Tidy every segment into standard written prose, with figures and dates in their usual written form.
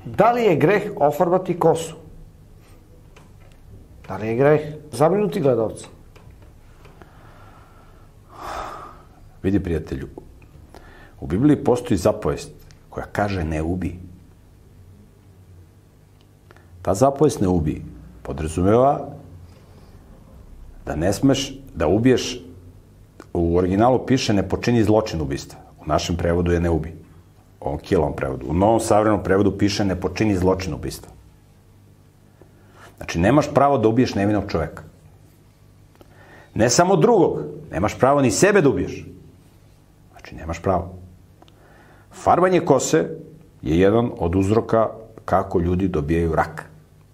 Da li je greh ofarbati kosu? Da li je greh? Zabrinuti gledalci. Vidi, prijatelju, u Bibliji postoji zapovest koja kaže ne ubi. Ta zapovest ne ubi podrazumeva da ne smeš da ubiješ, u originalu piše ne počini zločin ubistva. U našem prevodu je ne ubi. U ovom Kijelovom prevodu. U Novom savremenom prevodu piše ne počini zločin ubistva. Znači, nemaš pravo da ubiješ nevinog čoveka. Ne samo drugog, nemaš pravo ni sebe da ubiješ. Znači, nemaš pravo. Farbanje kose je jedan od uzroka kako ljudi dobijaju rak.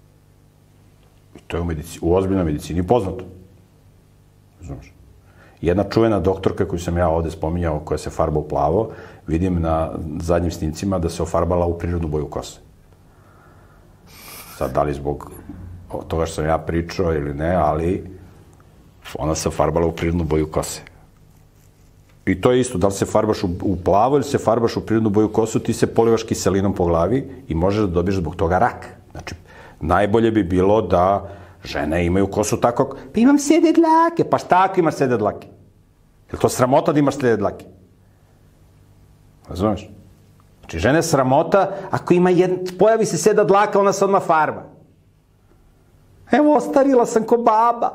I to je u ozbiljnoj medicini poznato. Razumiješ? Jedna čuvena doktorka koju sam ja ovde spominjao, koja se farba u plavo, vidim na zadnjim snimcima da se ofarbala u prirodnu boju kose. Sad, da li zbog toga što sam ja pričao ili ne, ali ona se farbala u prirodnu boju kose. I to je isto, da li se farbaš u plavo ili se farbaš u prirodnu boju kosu, ti se polivaš kiselinom po glavi i možeš da dobiješ zbog toga rak. Znači, najbolje bi bilo da žene imaju kosu tako, pa imam sede dlake, pa šta ako imaš sede dlake? Je li to sramota da imaš sede dlake? Razumeš? Znači, žene sramota, ako ima pojavi se seda dlaka, ona se odmah farba. Evo, ostarila sam ko baba.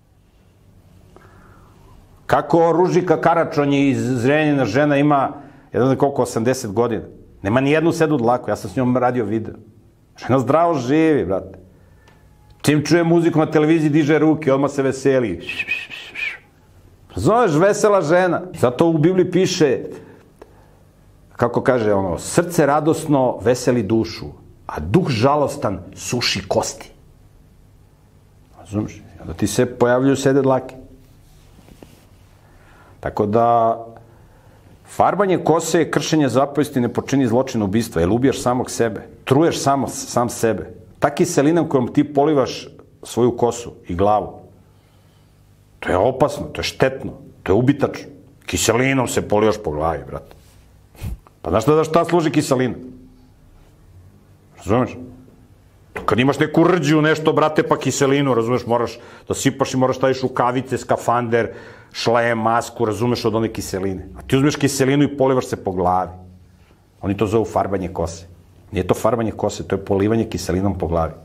Kako Ružika Karačonji iz Zrenjanina žena ima, jedan koliko, 80 godina. Nema ni jednu sedu dlaku, ja sam s njom radio video. Žena zdravo živi, brate. Čim čuje muziku na televiziji, diže ruke, odmah se veseli. Zoveš, vesela žena. Zato u Bibliji piše, kako kaže ono, srce radosno veseli dušu, a duh žalostan suši kosti. Razumiješ? Da ti se pojavljuju sede dlake. Tako da, farbanje kose je kršenje zapovesti, ne počini zločin ubistva, jer ubijaš samog sebe. Truješ sam sebe. Ta kiselinom kojom ti polivaš svoju kosu i glavu, to je opasno, to je štetno, to je ubitačno. Kiselinom se polivaš po glavi, brate. Pa znaš da šta služi kiselina? Razumeš? Kad imaš neku rđu, nešto, brate, pa kiselinu, razumeš, moraš da sipaš i moraš staviš rukavice, skafander, šlem, masku, razumeš, od one kiseline. A ti uzmeš kiselinu i polivaš se po glavi. Oni to zovu farbanje kose. Nije to farbanje kose, to je polivanje kiselinom po glavi.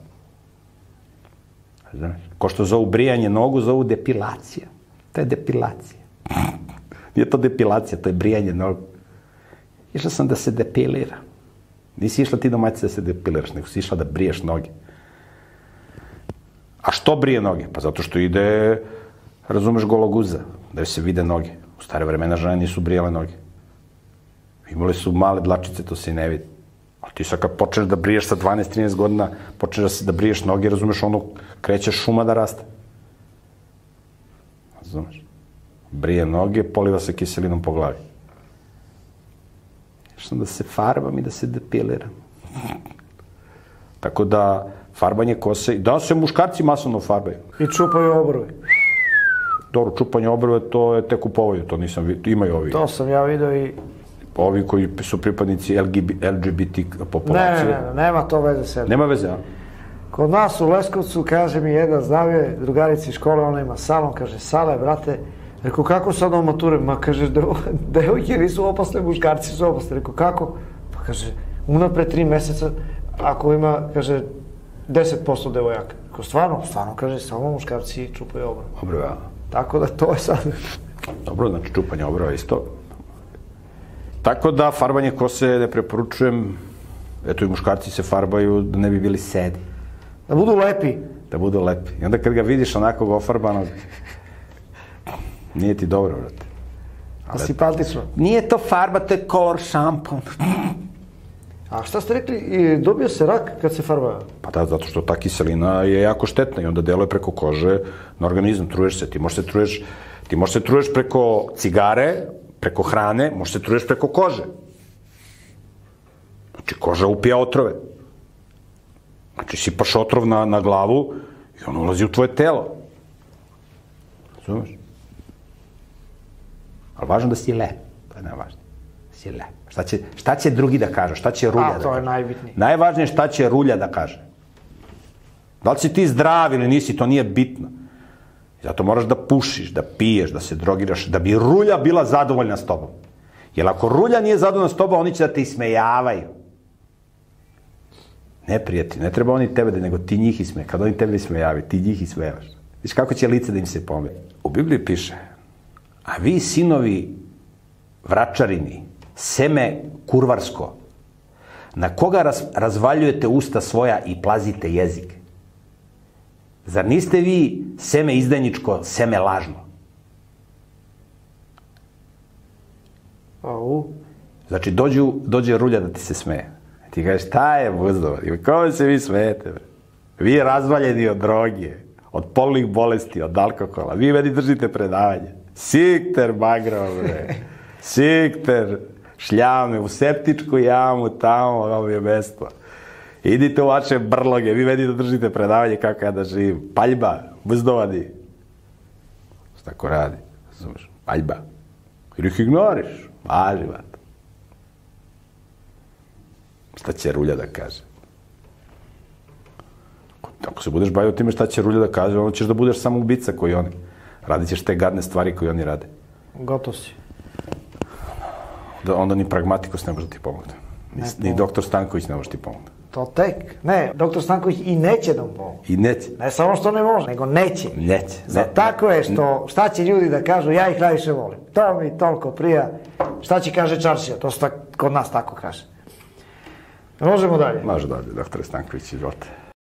Znaš? Ko što zovu brijanje nogu, zovu depilacija. To je depilacija. Nije to depilacija, to je brijanje nogu. Išla sam da se depilira. Nisi išla ti domaći da se depiliraš, nego si išla da briješ noge. A što brije noge? Pa zato što ide, razumeš, gologuza, da se vide noge. U stare vremena žene nisu brijale noge. Imali su male dlačice, to se i ne vidi. A ti sad kad počneš da briješ sa 12-13 godina, počneš da briješ noge, razumeš, ono, kreće šuma da raste. Razumeš? Brije noge, poliva se kiselinom po glavi. Išao da se farbam i da se depiliram. Tako da, farbanje kose, da se muškarci masovno farbaju. I čupaju obrve. Dobro, čupanje obrve, to je tek u povoju, to nisam vidio, imaju ovi. To sam ja vidio i... Ovi koji su pripadnici LGBT populacije. Ne, nema to veze s Nema veze, a? Kod nas u Leskovcu, kaže mi jedna znavije drugarica iz škole, ona ima salon, kaže, Sale, brate, rekao, kako sad on mature? Ma, kaže, devojke nisu opasne, muškarci su opasne. Rekao, kako? Pa, kaže, unapred 3 meseca, ako ima, kaže, 10% devojaka. Rekao, stvarno, kaže, samo muškarci čupaju obrve. Obrve, a? Tako da to je sad... Dobro, znači čupanje obrve isto. Tako da, farbanje kose ne preporučujem, eto i muškarci se farbaju da ne bi bili sedi. Da budu lepi. Da budu lepi. I onda kad ga vidiš onako ofarbanog, nije ti dobro, brate. A simpatično. Nije to farba, to je kolor šampon. A šta ste rekli, dobio se rak kad se farba? Pa da, zato što ta kiselina je jako štetna i onda deluje preko kože na organizam, truješ se. Ti možeš se truješ preko cigare, preko hrane, možeš se truješ preko kože. Znači, koža upija otrove. Znači, sipaš otrov na glavu i on ulazi u tvoje telo. Razumeš? Ali važno da si lep, to je najvažnije. Sile. Šta će drugi da kaže? Šta će Rulja da kaže? To je najbitnije. Najvažnije je šta će Rulja da kaže. Da li si ti zdrav ili nisi, to nije bitno. Zato moraš da pušiš, da piješ, da se drogiraš, da bi Rulja bila zadovoljna s tobom. Jer ako Rulja nije zadovoljna s tobom, oni će da te ismejavaju. Ne, prijatelj, ne treba oni tebe, nego ti njih ismeje. Kad oni tebe ismejavaju, ti njih ismejavaš. Viš kako će lice da im se pomeri. U Bibliji piše, a vi sinovi vračarini, seme kurvarsko, na koga razvaljujete usta svoja i plazite jezik? Zar niste vi seme izdajničko, seme lažno? Znači, dođe Rulja da ti se smeje. Ti kažeš, šta je buzdova? Kome se vi smijete? Vi razvaljeni od droge, od polnih bolesti, od alkohola. Vi meni držite predavanje. Sikter, magrove. Sikter, šljame, u septičku jamu, tamo vam je mesto. Idite u vaše brloge, vi meni da držite predavanje kako ja da živim. Paljba, buzdovani. Šta tako radi? Paljba. Jer ih ignoriš. Važi, vat. Šta će Rulja da kaže? Ako se budeš bavio time šta će Rulja da kaže, onda ćeš da budeš samo ubica koji oni. Radit ćeš te gadne stvari koje oni rade. Gotov si. Onda ni pragmatikus ne može da ti pomogne. Ni doktor Stanković ne može ti pomogne. To tek. Ne, doktor Stanković i neće da mu pomogne. I neće. Ne samo što ne može, nego neće. Neće. Tako je što, šta će ljudi da kažu, ja ih najviše volim. To mi toliko prija. Šta će kaže Čaršija, to se kod nas tako kaže. Možemo dalje? Može dalje, doktor Stanković, izvolite.